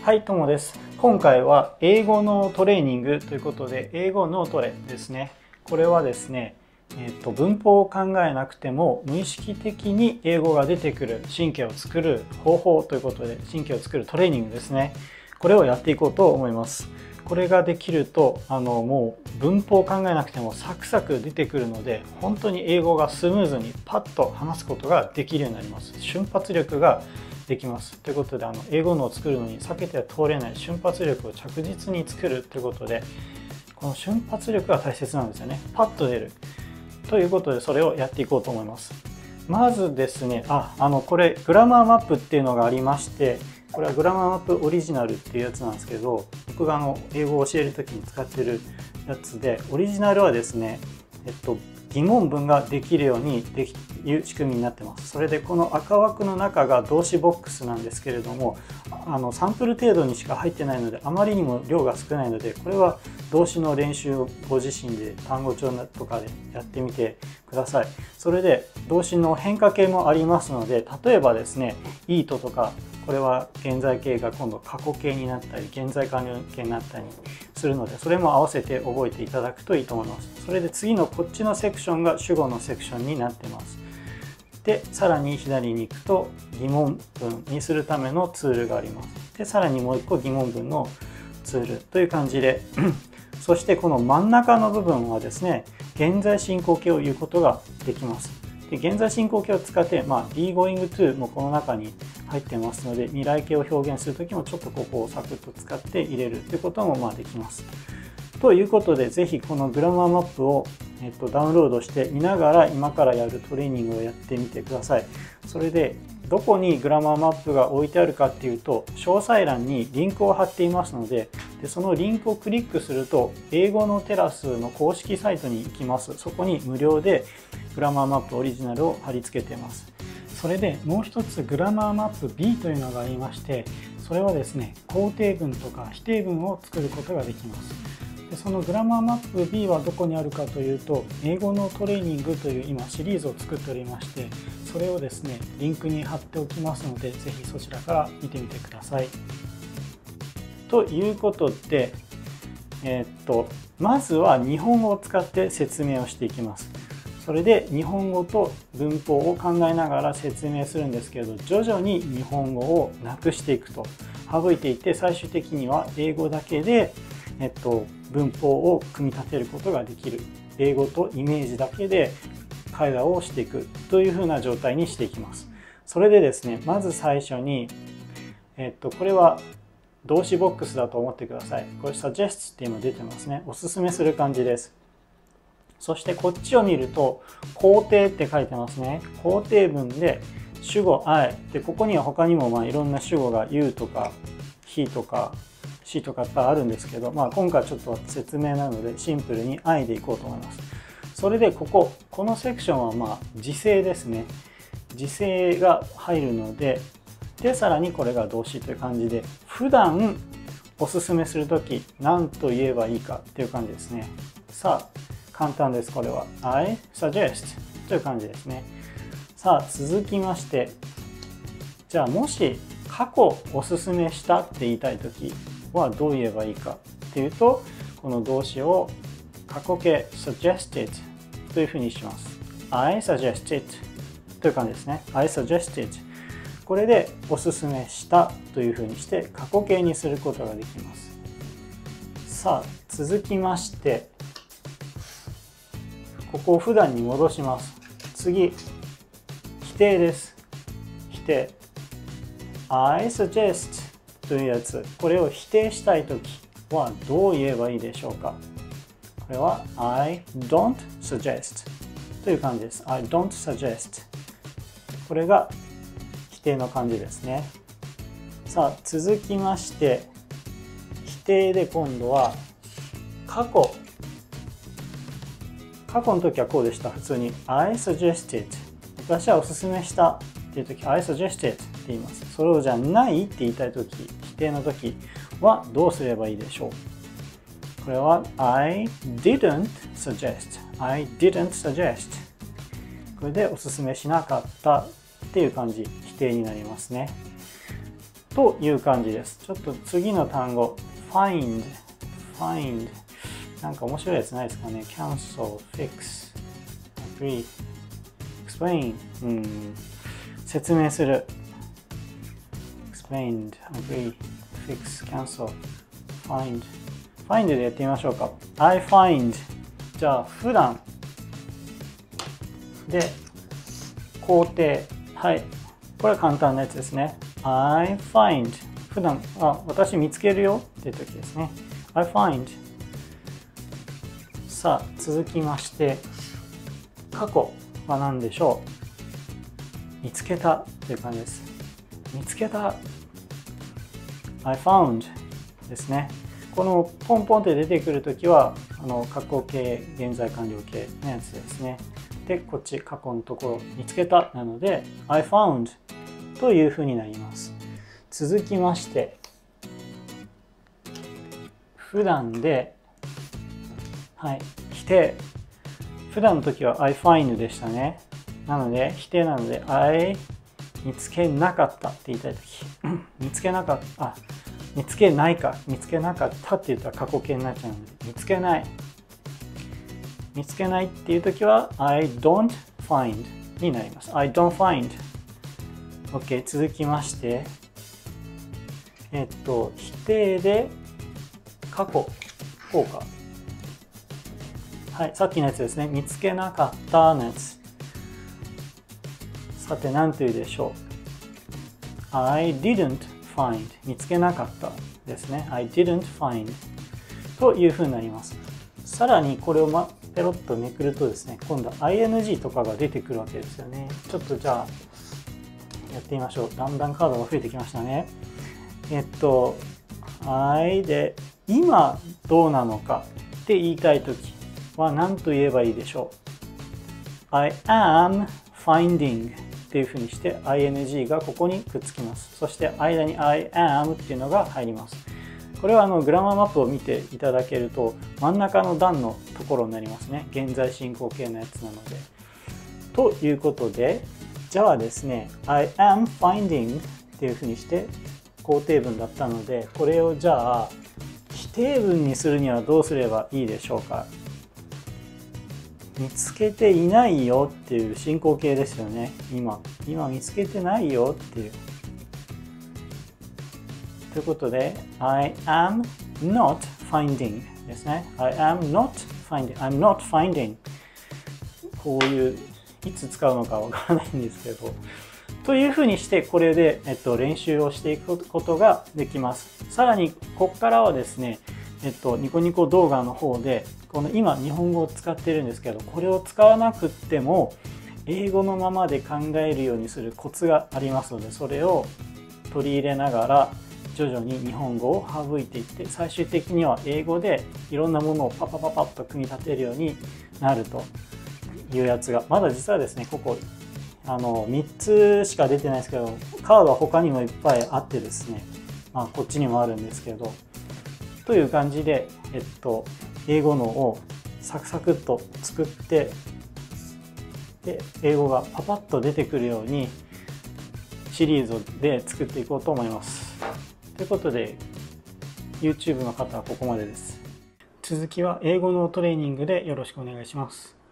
はい、ともです。今回は英語のトレーニングということで、英語脳トレですね。これはですね、文法を考えなくても無意識的に英語が出てくる神経を作る方法ということで、神経を作るトレーニングですね。これをやっていこうと思います。これができると、もう文法を考えなくてもサクサク出てくるので、本当に英語がスムーズにパッと話すことができるようになります。瞬発力ができます。ということで、英語脳を作るのに避けては通れない瞬発力を着実に作るということで、この瞬発力が大切なんですよね。パッと出る。ということで、それをやっていこうと思います。まずですね、これ、グラマーマップっていうのがありまして、これはグラマーマップオリジナルっていうやつなんですけど、僕が英語を教えるときに使ってるやつで、オリジナルはですね、疑問文ができるようにいう仕組みになってます。それでこの赤枠の中が動詞ボックスなんですけれども、サンプル程度にしか入ってないので、あまりにも量が少ないので、これは動詞の練習をご自身で単語帳とかでやってみてください。それで動詞の変化形もありますので、例えばですね、eat とか、これは現在形が今度過去形になったり、現在完了形になったりするので、それも合わせて覚えていただくといいと思います。それで次のこっちのセクションが主語のセクションになってます。で、さらに左に行くと疑問文にするためのツールがあります。で、さらにもう一個疑問文のツールという感じで、そしてこの真ん中の部分はですね、現在進行形を言うことができます。で、現在進行形を使って、be going to もこの中に入ってますので、未来形を表現するときもちょっとここをサクッと使って入れるということもできます。ということで、ぜひこのグラマーマップをダウンロードして見ながら今からやるトレーニングをやってみてください。それでどこにグラマーマップが置いてあるかっていうと、詳細欄にリンクを貼っていますので、そのリンクをクリックすると英語のテラスの公式サイトに行きます。そこに無料でグラマーマップオリジナルを貼り付けています。それでもう一つグラマーマップ B というのがありまして、それはですね、肯定文とか否定文を作ることができます。でそのグラマーマップ B はどこにあるかというと、英語のトレーニングという今シリーズを作っておりまして、それをですね、リンクに貼っておきますので、ぜひそちらから見てみてください。ということで、まずは日本語を使って説明をしていきます。それで日本語と文法を考えながら説明するんですけれど、徐々に日本語をなくしていくと、省いていって、最終的には英語だけで、文法を組み立てることができる。英語とイメージだけで会話をしていくというふうな状態にしていきます。それでですね、まず最初に、これは動詞ボックスだと思ってください。これ suggest って今出てますね。おすすめする感じです。そしてこっちを見ると肯定って書いてますね。肯定文で主語 I で、ここには他にもいろんな主語が You とか He とか She とかいっぱいあるんですけど、今回ちょっと説明なのでシンプルに I でいこうと思います。それでこのセクションは時制ですね。時制が入るので、さらにこれが動詞という感じで、普段おすすめするとき何と言えばいいかっていう感じですね。さあ、簡単です。これは I suggest という感じですね。さあ、続きまして、じゃあもし過去おすすめしたって言いたいときはどう言えばいいかっていうと、この動詞を過去形 suggested というふうにします。I suggested という感じですね。I suggested。これでおすすめしたというふうにして過去形にすることができます。さあ、続きまして、ここを普段に戻します。次、否定です。否定。I suggest というやつ、これを否定したいときはどう言えばいいでしょうか。これは I don't suggest という感じです。I don't suggest。これが否定の感じですね。さあ、続きまして、否定で今度は過去の時はこうでした。普通に I suggested。私はおすすめしたっていう時 I suggested って言います。それをじゃないって言いたい時、否定の時はどうすればいいでしょう。これは I didn't suggest。I didn't suggest。これでおすすめしなかったっていう感じ、否定になりますね。 という感じです。ちょっと次の単語 find なんか面白いやつないですかね。 cancel fix agree explain 説明する explained agree fix cancel find でやってみましょうか。 I find じゃあ普段で肯定、はい、これは簡単なやつですね。 I find 普段私見つけるよっていう時ですね。 I find。 さあ続きまして過去は何でしょう。見つけたという感じです。見つけた I found ですね。このポンポンって出てくるときは過去形現在完了形のやつですね。でこっち過去のところ見つけたなので I found というふうになります。続きまして普段で、はい、否定。普段の時は I find でしたね。なので否定なので I 見つけなかったって言いたい時見つけなかった見つけないか見つけなかったって言ったら過去形になっちゃうので見つけないっていう時は I don't find になります。I don't find。 OK。 続きまして否定で過去効果、はい、さっきのやつですね。見つけなかったのやつ。さて何と言うでしょう。 I didn't find 見つけなかったですね。 I didn't find というふうになります。さらにこれをペロッとめくるとですね、今度は ing とかが出てくるわけですよね。ちょっとじゃあやってみましょう。だんだんカードが増えてきましたね。I で今どうなのかって言いたいときは何と言えばいいでしょう。 I am finding っていうふうにして ing がここにくっつきます。そして間に I am っていうのが入ります。これはグラマーマップを見ていただけると真ん中の段のところになりますね。現在進行形のやつなので。ということで、じゃあですね、I am finding っていうふうにして肯定文だったので、これをじゃあ否定文にするにはどうすればいいでしょうか。見つけていないよっていう進行形ですよね。今見つけてないよっていう。ということで I am not finding ですね。I am not finding I'm not finding こういういつ使うのかわからないんですけど、というふうにしてこれで、練習をしていくことができます。さらにここからはですね、ニコニコ動画の方でこの今日本語を使ってるんですけど、これを使わなくっても英語のままで考えるようにするコツがありますので、それを取り入れながら徐々に日本語を省いていって、最終的には英語でいろんなものをパパパパッと組み立てるようになるというやつが、まだ実はですね、ここ3つしか出てないですけど、カードは他にもいっぱいあってですね、こっちにもあるんですけど、という感じで、英語のをサクサクっと作って、で英語がパパッと出てくるようにシリーズで作っていこうと思います。ということで YouTube の方はここまでです。続きは英語のトレーニングでよろしくお願いします。